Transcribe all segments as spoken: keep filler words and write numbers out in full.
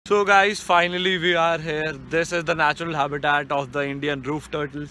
So guys, finally we are here. This is the natural habitat of the Indian roof turtles.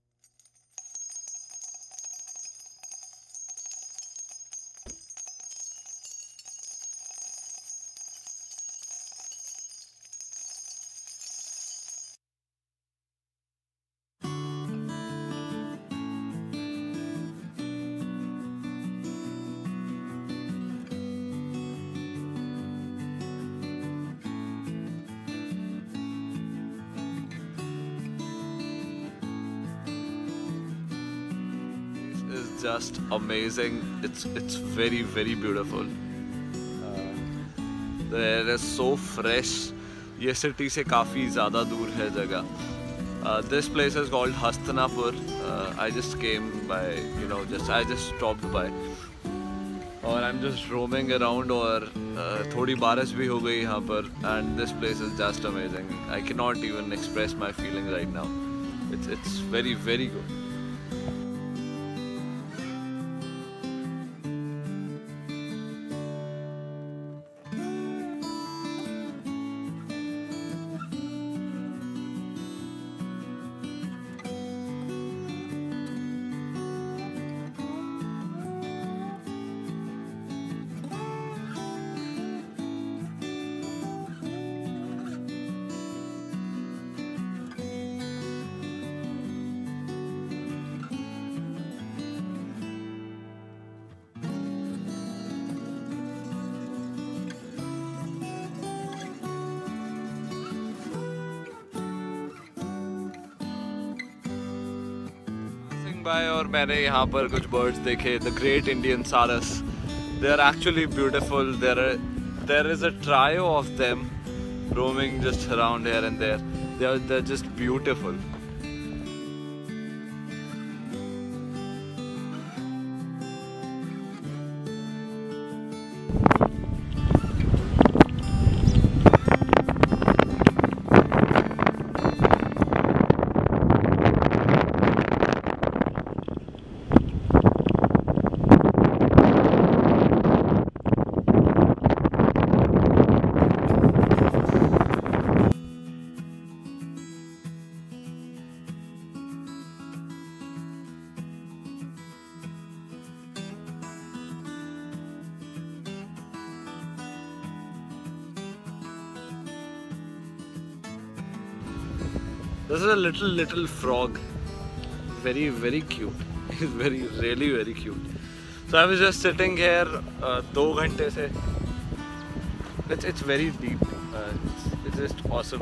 Is just amazing. It's it's very very beautiful. Uh, the air is so fresh. ये city से काफी ज़्यादा दूर है जगह. Uh, this place is called Hastinapur. Uh, I just came by, you know, just I just stopped by. और I'm just roaming around और uh, थोड़ी बारिश भी हो गई यहाँ पर. And this place is just amazing. I cannot even express my feeling right now. It's it's very very good. और मैंने यहाँ पर कुछ बर्ड्स देखे. The great Indian sarus. They are actually beautiful. There there is a trio of them roaming just around here and there. They are they are just beautiful. This is a little little frog, very very cute. He's very really very cute. So I was just sitting here uh, दो घंटे से. It's it's very deep. Uh, it's, it's just awesome.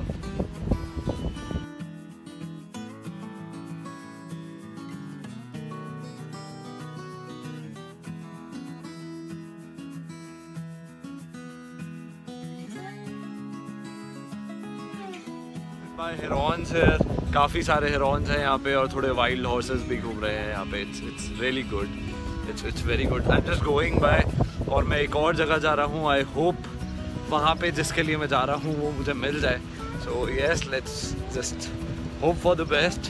Herons है. काफ़ी सारे Heron's हैं यहाँ पे और थोड़े वाइल्ड हॉर्सेस भी घूम रहे हैं यहाँ पे. It's it's really good. It's it's very good. I am just going bye. और मैं एक और जगह जा रहा हूँ. आई होप वहाँ पे जिसके लिए मैं जा रहा हूँ वो मुझे मिल जाए. So yes, let's just hope for the best.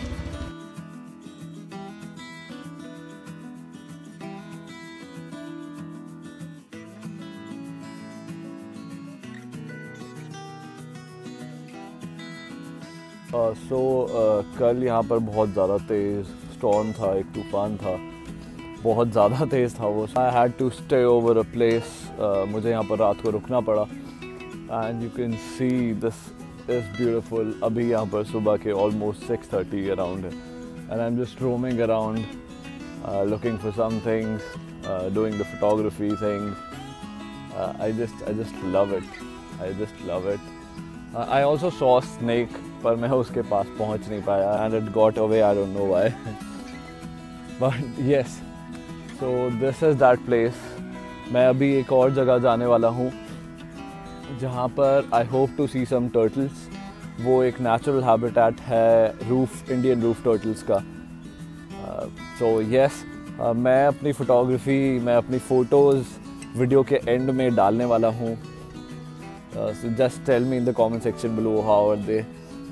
So कल यहाँ पर बहुत ज़्यादा तेज़ स्टॉर्म था. एक तूफ़ान था. बहुत ज़्यादा तेज़ था वो. I had to stay over a place. मुझे यहाँ पर रात को रुकना पड़ा. And you can see this is beautiful. अभी यहाँ पर सुबह के ऑलमोस्ट सिक्स थर्टी अराउंड है. And I am just roaming around looking for some things, doing the photography things. I just I just love it. I just love it. I also saw snake, पर मैं उसके पास पहुंच नहीं पाया. And it got away. I don't know why. But yes, so this is that place. मैं अभी एक और जगह जाने वाला हूँ जहाँ पर I hope to see some turtles. वो एक नेचुरल हैबिटेट है रूफ इंडियन रूफ टर्टल्स का. So uh, yes so, yes, uh, मैं अपनी फ़ोटोग्राफी, मैं अपनी फ़ोटोज़ वीडियो के एंड में डालने वाला हूँ. So just tell me in the comment section below how are they.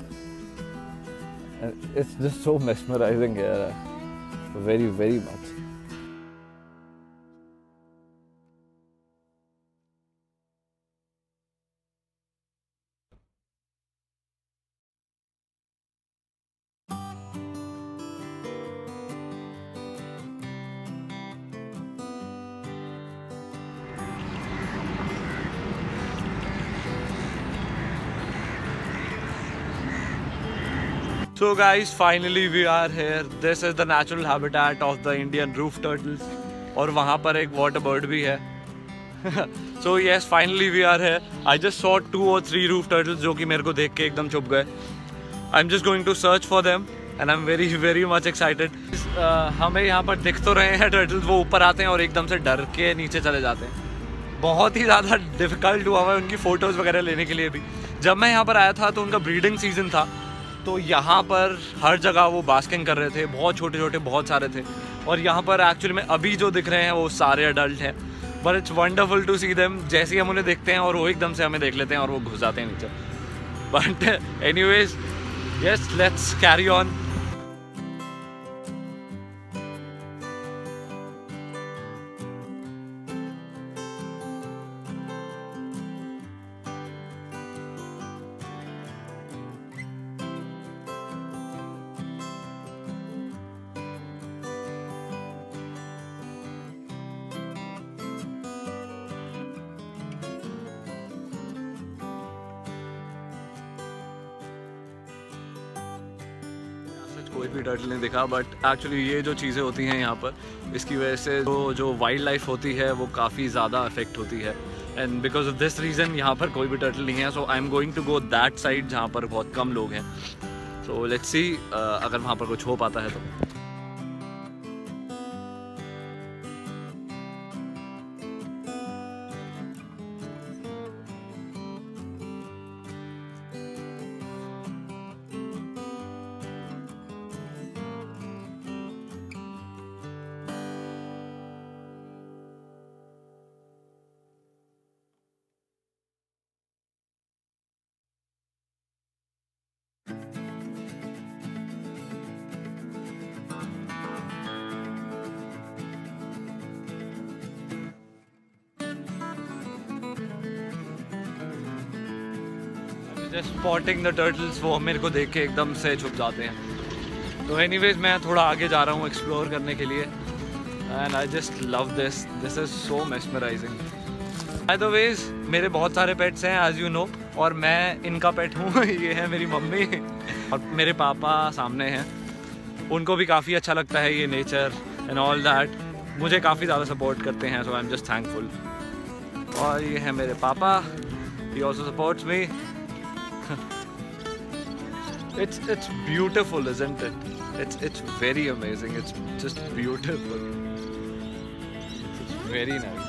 It's just so mesmerizing here. Very, very much. So guys, finally we are here. This is the natural habitat of the Indian roof turtles. और वहाँ पर एक water bird भी है. So yes, finally we are here. I just saw two or three roof turtles जो कि मेरे को देख के एकदम चुप गए. I'm just going to search for them and I'm very very much excited. uh, हमें यहाँ पर दिख तो रहे हैं turtles, वो ऊपर आते हैं और एकदम से डर के नीचे चले जाते हैं. बहुत ही ज़्यादा डिफ़िकल्ट हुआ है उनकी फ़ोटोज़ वगैरह लेने के लिए भी. जब मैं यहाँ पर आया था तो उनका ब्रीडिंग सीज़न था, तो यहाँ पर हर जगह वो बास्किंग कर रहे थे. बहुत छोटे छोटे बहुत सारे थे. और यहाँ पर एक्चुअली में अभी जो दिख रहे हैं वो सारे अडल्ट हैं. But it's wonderful to see them. जैसे ही हम उन्हें देखते हैं और वो एकदम से हमें देख लेते हैं और वो घुस जाते हैं नीचे. But anyways, yes, let's carry on. कोई भी टर्टल नहीं दिखा, बट एक्चुअली ये जो चीज़ें होती हैं यहाँ पर, इसकी वजह से जो जो वाइल्ड लाइफ होती है वो काफ़ी ज़्यादा अफेक्ट होती है. And because of this reason यहाँ पर कोई भी टर्टल नहीं है. So I am going to go that side जहाँ पर बहुत कम लोग हैं. सो लेट्स सी अगर वहाँ पर कुछ हो पाता है तो. जस्ट स्पॉटिंग द टर्टल्स, वो मेरे को देख के एकदम से छुप जाते हैं. तो एनीवेज मैं थोड़ा आगे जा रहा हूँ एक्सप्लोर करने के लिए. And I just love this. This is so mesmerising. By the ways, मेरे बहुत सारे पेट्स हैं एज यू नो, और मैं इनका पेट हूँ. ये है मेरी मम्मी और मेरे पापा सामने हैं. उनको भी काफ़ी अच्छा लगता है ये नेचर एंड ऑल दैट. मुझे काफ़ी ज़्यादा सपोर्ट करते हैं. So I am just thankful. और ये है मेरे पापा. He also supports me. It's it's beautiful, isn't it? It's it's very amazing. It's just beautiful. It's very nice.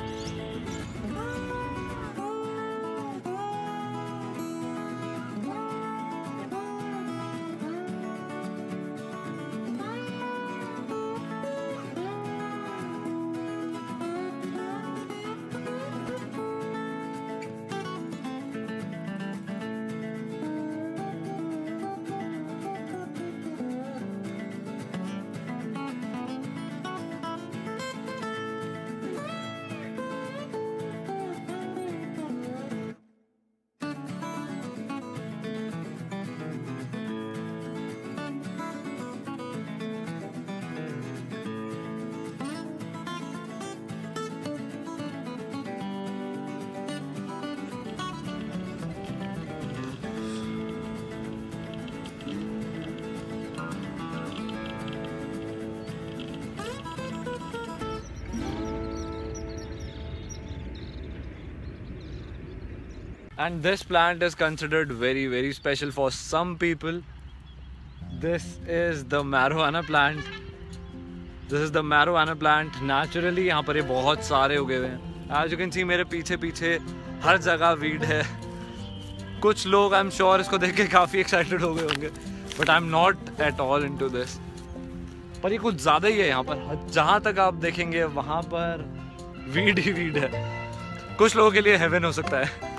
And this plant is considered very very special for some people. This is the marijuana plant. This is the marijuana plant. Naturally यहाँ पर ये बहुत सारे उगे हुए हैं. As you can see मेरे पीछे पीछे हर जगह वीड है. कुछ लोग आई एम श्योर इसको देख के काफ़ी एक्साइटेड हो गए होंगे, but I am not at all into this. पर ये कुछ ज़्यादा ही है यहाँ पर. जहाँ तक आप देखेंगे वहाँ पर वीड ही वीड है. कुछ लोगों के लिए हेवन हो सकता है.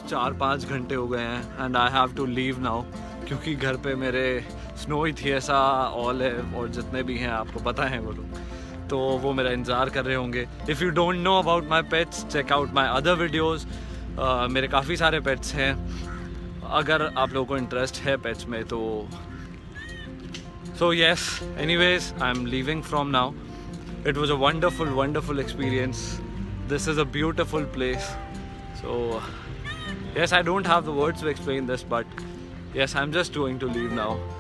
चार पाँच घंटे हो गए हैं and I have to leave now, क्योंकि घर पे मेरे स्नो थिएसा ऑलिव और जितने भी हैं आपको पता है वो लोग, तो वो मेरा इंतज़ार कर रहे होंगे। If you don't know about my pets, check out my other videos. मेरे काफ़ी सारे पेट्स हैं, अगर आप लोगों को इंटरेस्ट है पेट्स में तो। So yes, anyways I am leaving from now. It was a wonderful wonderful experience. This is a beautiful place. So yes, I don't have the words to explain this, but yes, I'm just going to leave now.